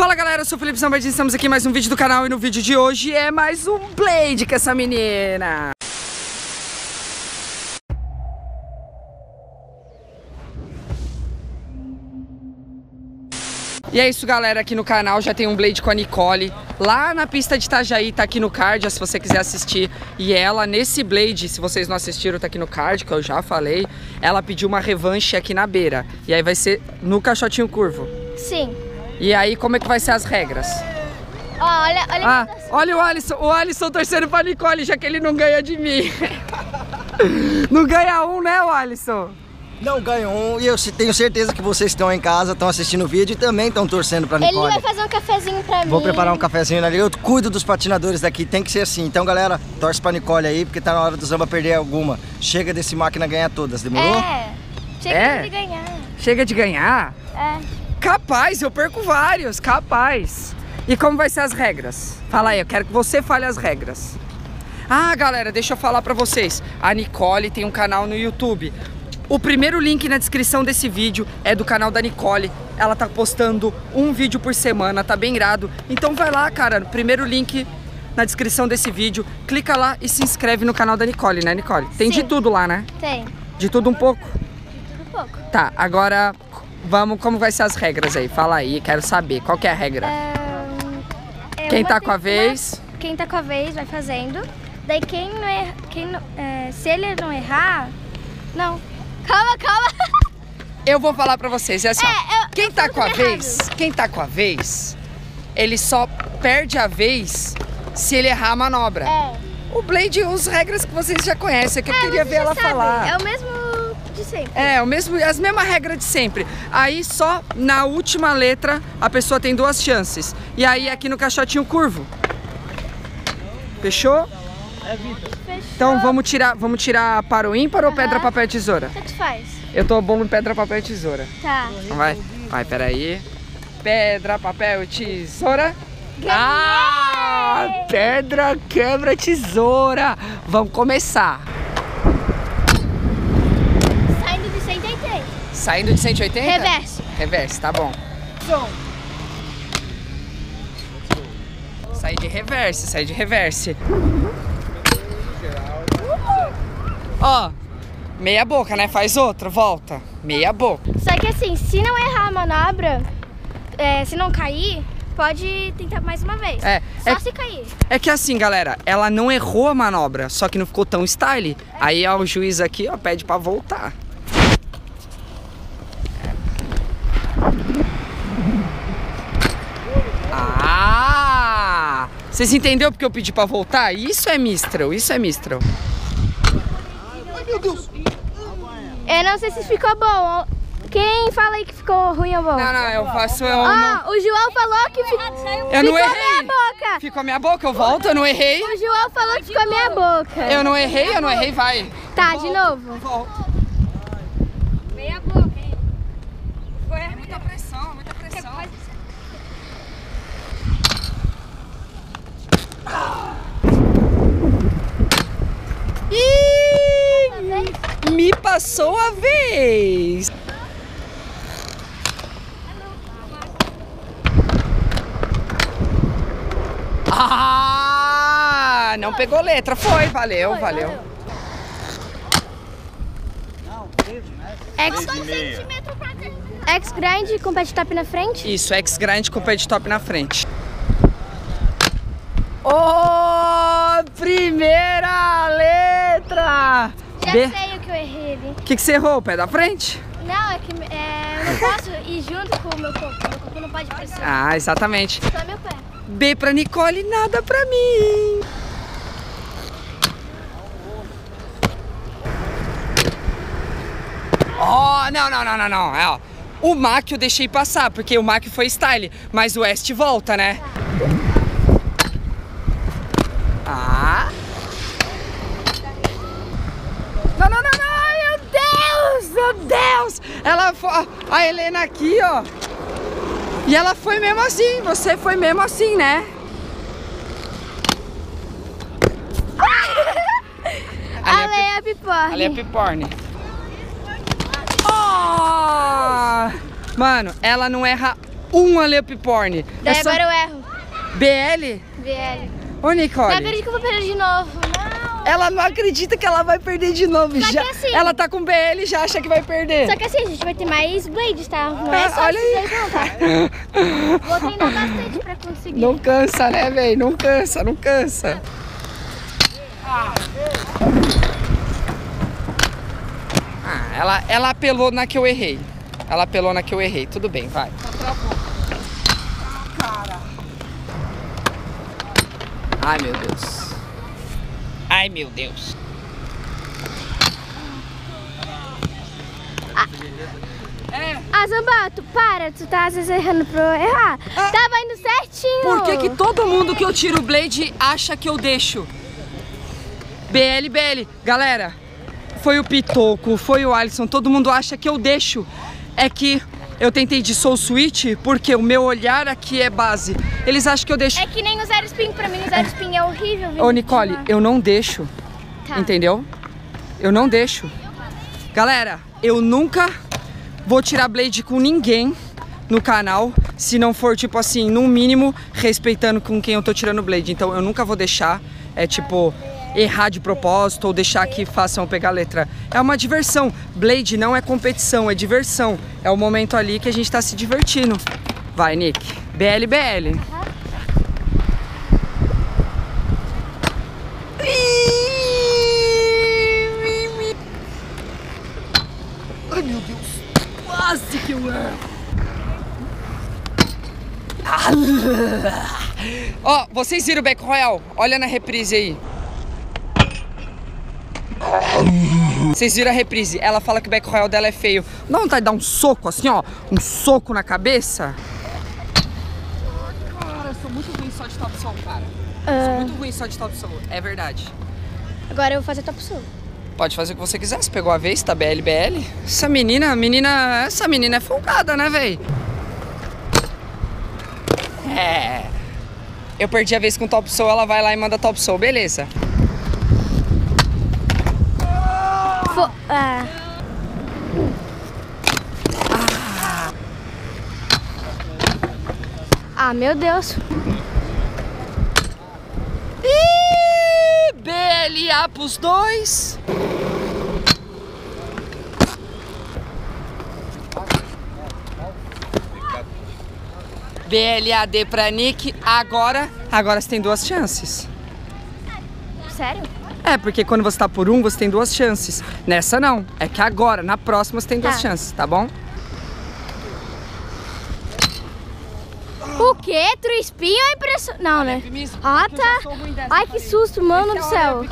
Fala galera, eu sou o Felipe Zambardini, estamos aqui em mais um vídeo do canal e no vídeo de hoje é mais um Blade com essa menina. E é isso galera, aqui no canal já tem um Blade com a Nicole, lá na pista de Itajaí, tá aqui no card, se você quiser assistir. E ela, nesse Blade, se vocês não assistiram, tá aqui no card, que eu já falei, ela pediu uma revanche aqui na beira. E aí vai ser no caixotinho curvo. Sim. E aí, como é que vai ser as regras? Olha o Alisson torcendo pra Nicole, já que ele não ganha de mim. Não ganha um, né, o Alisson? Não ganho um, e eu tenho certeza que vocês estão em casa, estão assistindo o vídeo e também estão torcendo pra Nicole. Ele vai fazer um cafezinho pra mim. Vou preparar um cafezinho ali, eu cuido dos patinadores daqui, tem que ser assim. Então galera, torce pra Nicole aí, porque tá na hora do Zamba perder alguma. Chega desse máquina ganhar todas, demorou? Chega de ganhar. Chega de ganhar? É. Capaz, eu perco vários, capaz. E como vai ser as regras? Fala aí, eu quero que você fale as regras. Ah, galera, deixa eu falar pra vocês. A Nicole tem um canal no YouTube. O primeiro link na descrição desse vídeo é do canal da Nicole. Ela tá postando um vídeo por semana, tá bem irado. Então vai lá, cara, no primeiro link na descrição desse vídeo. Clica lá e se inscreve no canal da Nicole, né, Nicole? Tem de tudo lá, né? Tem. De tudo um pouco? De tudo um pouco. Tá, agora vamos, como vai ser as regras aí? Fala aí, quero saber. Qual que é a regra? Quem tá com a vez? Quem tá com a vez vai fazendo. Daí se ele não errar... Não. Calma. Eu vou falar pra vocês, é assim, quem tá com a vez, ele só perde a vez se ele errar a manobra. O Blade usa regras que vocês já conhecem, que eu queria ver ela falar. É o mesmo de sempre. As mesmas regras de sempre. Aí só na última letra a pessoa tem duas chances. E aí aqui no caixotinho curvo. Fechou? Fechou. Então vamos tirar para o ímpar ou pedra, papel e tesoura? Tanto faz. Eu tô bom no pedra, papel e tesoura. Tá. Então vai, peraí. Pedra, papel e tesoura. Ganhei! Pedra, quebra, tesoura. Vamos começar. Saindo de 180. Saindo de 180? Reverso. Reverso, tá bom. Sai de reverse. Ó, meia boca, né? Faz outra, volta. Meia boca. Só que assim, se não errar a manobra, se não cair, pode tentar mais uma vez. Só se cair. É que assim, galera, ela não errou a manobra, só que não ficou tão style. Aí ó, o juiz aqui, ó, pede pra voltar. Vocês entenderam porque eu pedi pra voltar? Isso é Mistral, Ai meu Deus! Eu não sei se ficou bom. Quem fala aí que ficou ruim ou bom? Não, eu faço... O João falou que eu não errei. Minha boca. Ficou a minha boca, eu volto, eu não errei. O João falou que ficou a minha boca. Eu não errei, vai. Tá, de novo. Volto. Meia boca, hein? Muita pressão. Ih, me passou a vez. Não pegou letra, foi, valeu. X grande com pet top na frente? Isso, X grande com pet top na frente. Oh, primeira letra! Já sei o que eu errei ali. O que você errou? O pé da frente? Não, é que eu não posso ir junto com o meu corpo. Meu corpo não pode pressionar. Ah, exatamente. Só meu pé. B pra Nicole, nada pra mim. Oh, não. Ó, o Mac eu deixei passar, porque o Mac foi style, mas o West volta, né? Não, meu Deus! Ela foi, a Helena aqui, ó. E ela foi mesmo assim, você foi mesmo assim, né? Ali é a piporne. Ali é a piporne. Oh! Mano, ela não erra um Alep Porn. Daí agora eu erro. BL? BL. Ô, Nicole. Não acredito que eu vou perder de novo. Não. Ela não acredita que ela vai perder de novo. Só Já, que assim, ela tá com BL e já acha que vai perder. Só que assim, a gente vai ter mais blades, tá? Não é só olha esses aí. dois não, tá? Vou treinar bastante pra conseguir. Não cansa, né, velho? Não cansa, não cansa. Ela apelou na que eu errei. Ela apelou na que eu errei. Tudo bem, vai. Ai, meu Deus. Ai, meu Deus. Zamba, tu para, tu tá às vezes errando pra eu errar. Tava indo certinho. Por que todo mundo que eu tiro o blade acha que eu deixo? BL. Galera, foi o Pitoco, foi o Alisson, todo mundo acha que eu deixo. É que eu tentei de Soul Switch porque o meu olhar aqui é base. Eles acham que eu deixo. É que nem o zero spin, pra mim o zero spin é horrível. Ô, Nicole, eu não deixo. Tá. Entendeu? Eu não deixo. Galera, eu nunca vou tirar blade com ninguém no canal, se não for, tipo assim, no mínimo, respeitando com quem eu tô tirando blade. Então eu nunca vou deixar, tipo, errar de propósito ou deixar que façam pegar a letra. É uma diversão. Blade não é competição, é diversão. É o momento ali que a gente tá se divertindo. Vai, Nick. BL. Ai, meu Deus. Quase que eu erro. Ó, vocês viram o Back Royal? Olha na reprise aí. Vocês viram a reprise? Ela fala que o Back Royal dela é feio. Não vontade de dar um soco assim, ó. Um soco na cabeça. Cara, eu sou muito ruim só de top soul, cara. Sou muito ruim só de top soul. É verdade. Agora eu vou fazer top soul. Pode fazer o que você quiser. Você pegou a vez, tá BL. Essa menina é folgada, né, véi? É. Eu perdi a vez com top soul, ela vai lá e manda top soul, beleza. Meu Deus. BLA pros dois. BLAD pra Nick. Agora você tem duas chances. Sério? É, porque quando você tá por um, você tem duas chances. Nessa não. É que agora, na próxima, você tem duas chances, tá bom? O quê? True spin ou impressão? Não, né? Ah, tá. Ai, que susto, mano do céu.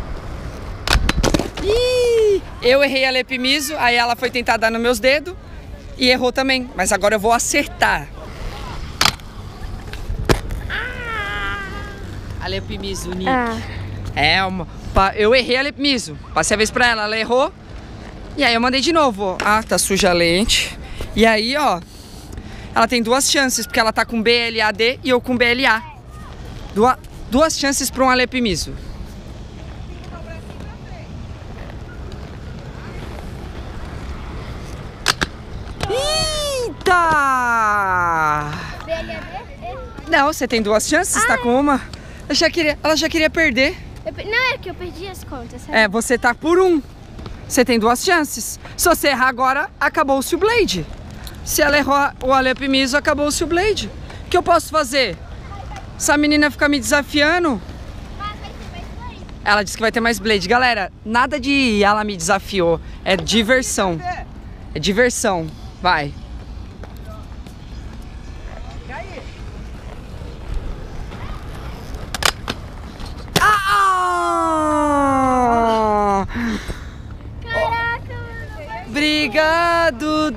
Ih, eu errei a Alep Miso, aí ela foi tentar dar nos meus dedos e errou também. Mas agora eu vou acertar. Alep Miso, Nick. Eu errei a Alep Miso. Passei a vez pra ela errou. E aí eu mandei de novo. Tá suja a lente. E aí, ó, ela tem duas chances, porque ela tá com BLAD e eu com BLA. Duas chances pra um Alep Miso. Eita! Não, você tem duas chances, tá com uma. Ela já queria perder. Não, é que eu perdi as contas, sabe? Você tá por um. Você tem duas chances. Se você errar agora, acabou-se o Blade. Se ela errou o Alep Miso, acabou-se o Blade. O que eu posso fazer? Essa menina fica me desafiando. Ela disse que vai ter mais Blade. Galera, nada de ela me desafiou. É diversão. É diversão. Vai. Caraca, obrigado,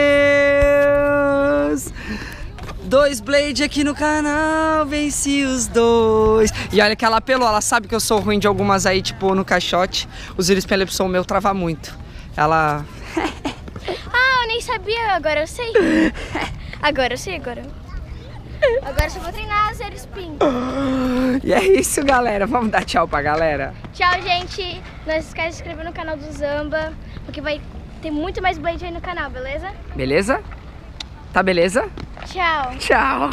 Deus! 2 Blade aqui no canal, venci os 2. E olha que ela apelou, ela sabe que eu sou ruim de algumas aí, tipo no caixote. Os vírus Pelepson meu trava muito. Ela... eu nem sabia, agora eu sei. Agora eu sei, agora eu só vou treinar zero spin. E é isso, galera. Vamos dar tchau pra galera. Tchau, gente. Não se esqueça de se inscrever no canal do Zamba, porque vai ter muito mais Blade aí no canal, beleza? Beleza? Tá beleza? Tchau. Tchau.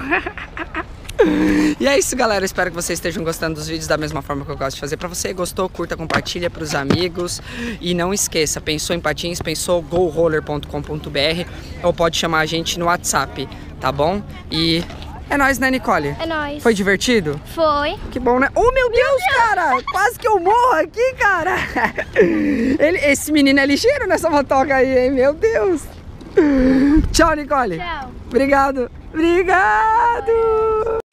E é isso, galera. Espero que vocês estejam gostando dos vídeos da mesma forma que eu gosto de fazer pra você. Gostou? Curta, compartilha pros amigos. E não esqueça, pensou em patins, pensou goroller.com.br ou pode chamar a gente no WhatsApp, tá bom? E é nóis, né, Nicole? É nóis. Foi divertido? Foi. Que bom, né? Oh, meu Deus, cara! Quase que eu morro aqui, cara! Esse menino é ligeiro nessa motoca aí, hein? Meu Deus! Tchau, Nicole! Tchau. Obrigado! Obrigado!